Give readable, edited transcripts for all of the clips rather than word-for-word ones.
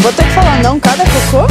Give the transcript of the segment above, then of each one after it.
Vou ter que falar não, cada cocô?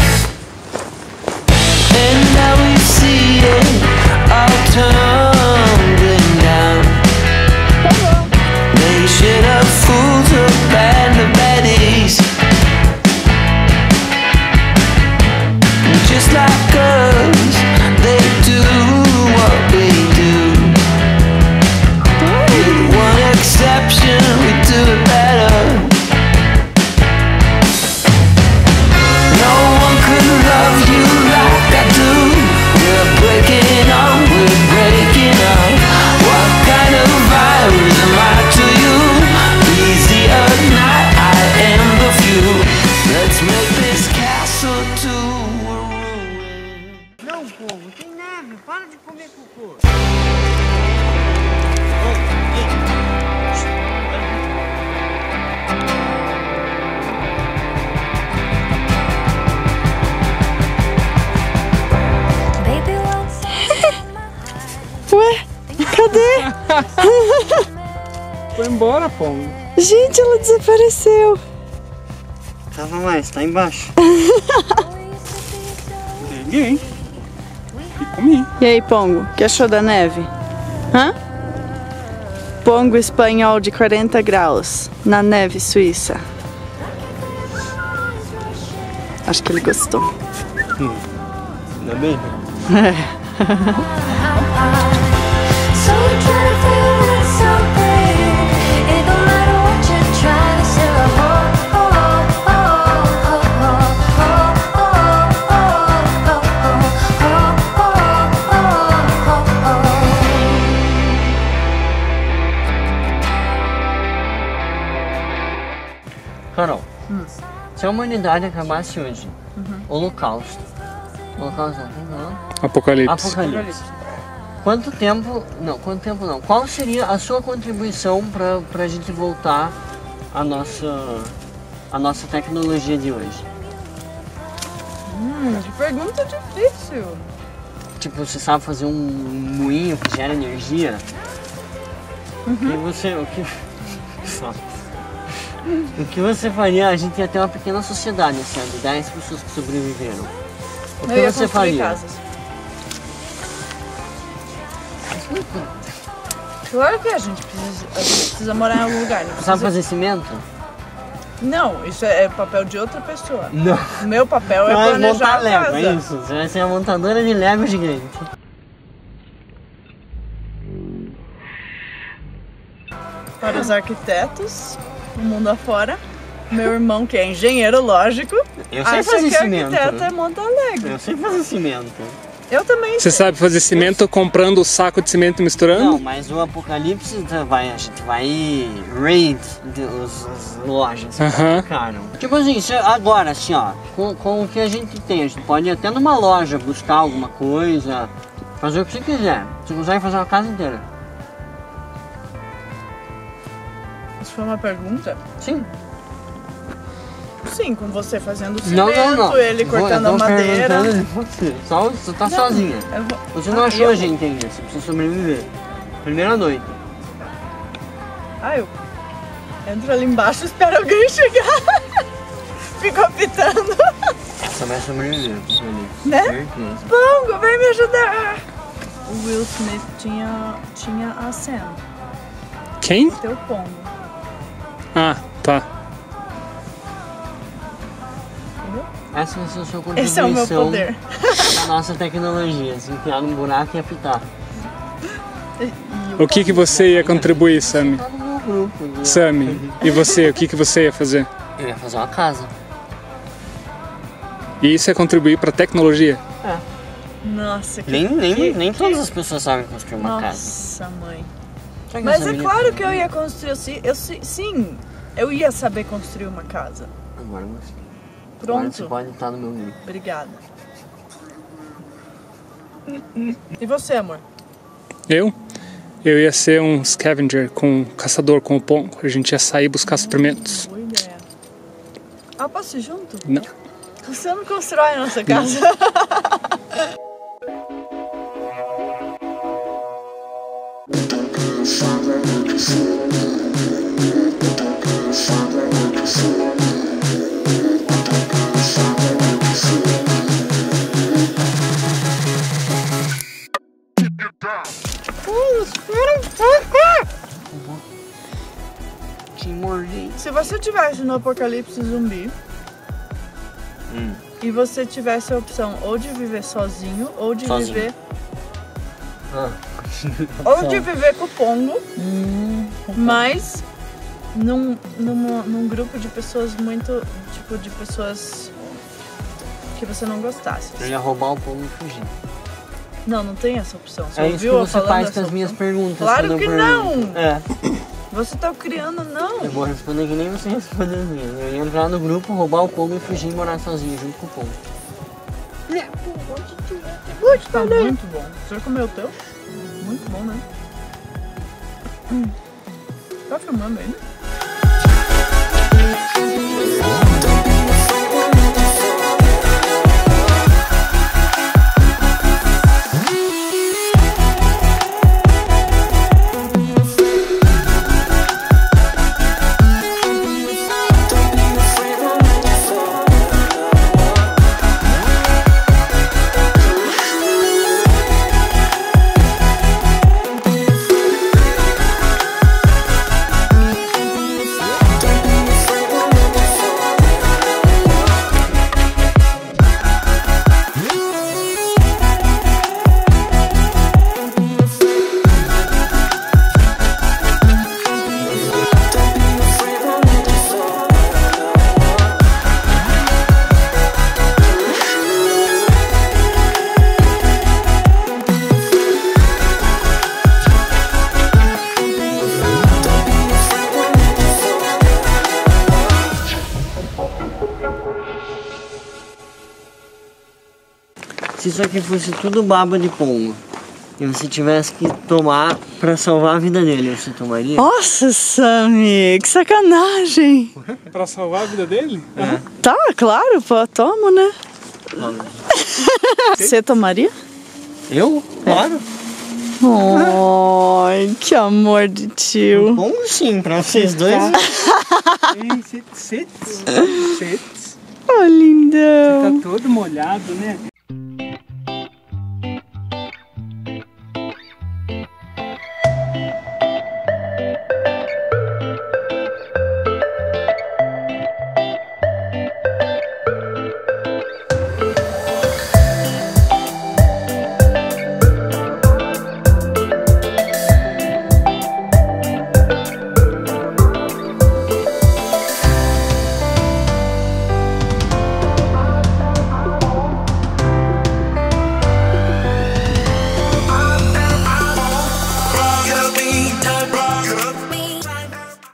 Para de comer cocô. Ué, cadê? Foi embora, Pongo. Gente, ela desapareceu. Tava mais, tá embaixo. Peguei. E comi. E aí, Pongo, o que achou da neve? Hã? Pongo espanhol de 40 graus na neve suíça. Acho que ele gostou. Ainda bem? Carol, se a humanidade acabasse hoje, Holocausto. Holocausto não? Apocalipse. Quanto tempo não. Qual seria a sua contribuição pra gente voltar à nossa tecnologia de hoje? Que pergunta difícil. Tipo, você sabe fazer um moinho que gera energia? O que você faria? A gente ia ter uma pequena sociedade, assim, de 10 pessoas que sobreviveram. O que você faria? Casas. Claro que a gente precisa morar em algum lugar. Não precisa... Sabe fazer cimento? Não, isso é papel de outra pessoa. Não. O meu papel é Você vai planejar montar a Lego, casa. é isso? Você vai ser a montadora de Lego gigante. Para os arquitetos, o mundo afora. Meu irmão, que é engenheiro, lógico, Eu sei acha fazer que cimento. arquiteto é montar Lego. Eu sei fazer cimento. Eu também Você sei. sabe fazer cimento comprando o saco de cimento e misturando? Não, mas o apocalipse a gente vai raid as lojas. Aham. Cara, tipo assim, agora assim ó, com o que a gente tem, a gente pode ir até numa loja buscar alguma coisa, fazer o que você quiser. Você consegue fazer uma casa inteira. Isso foi uma pergunta? Sim. Sim, com você fazendo Não, cimento, ele cortando a madeira. Você tá sozinha. Eu vou- Você não achou a gente ainda, você precisa sobreviver. Primeira noite. Eu entro ali embaixo e espero alguém chegar. Fico apitando. Você vai sobreviver, Né? certeza. Pongo, vem me ajudar. O Will Smith tinha a Sam, Quem? teu Pongo. Ah, tá. Essa vai ser a sua Esse é o meu contribuição poder. na nossa tecnologia, se enfiar num buraco e apitar. O que você ia contribuir, Sammy? Tá no meu grupo. Sammy, e você? O que você ia fazer? Eu ia fazer uma casa. E isso é contribuir para a tecnologia? Nossa, que... Nem todas as pessoas sabem construir uma casa. Nossa, mãe. Será que Mas essa é menina- claro que eu ia construir, sim, eu ia saber construir uma casa. Agora você. Agora você Pronto, pode estar no meu grupo. obrigada. E você, amor? Eu ia ser um scavenger, um caçador com o Pongo. A gente ia sair buscar suprimentos. Boa ideia. Posso ir junto? Não. Você não constrói a nossa casa. bichinho morder. Se você tivesse no apocalipse zumbi e você tivesse a opção ou de viver sozinho ou de viver... Ou de viver com o Pongo, mas num grupo de pessoas muito... Tipo, de pessoas que você não gostasse. Eu ia roubar o Pongo e fugir. Não tem essa opção. Você é isso que você faz com as minhas perguntas. Claro que não! É. Você tá criando, não. Eu vou responder que nem você respondeu as minhas. Eu ia entrar no grupo, roubar o Pongo e fugir e morar sozinho junto com o Pongo. Tá muito bom. Você já comeu o teu? Muito bom, né? Tá filmando ainda? Se isso aqui fosse tudo baba de Pongo e você tivesse que tomar pra salvar a vida dele, você tomaria? Nossa, Sammy, que sacanagem! Pra salvar a vida dele? É. Tá, claro, pô, tomo, né? Você tomaria? Eu? Claro. Ai, que amor de tio. Pongo sim, pra vocês dois. Sit. Oh, lindão. Tá todo molhado, né?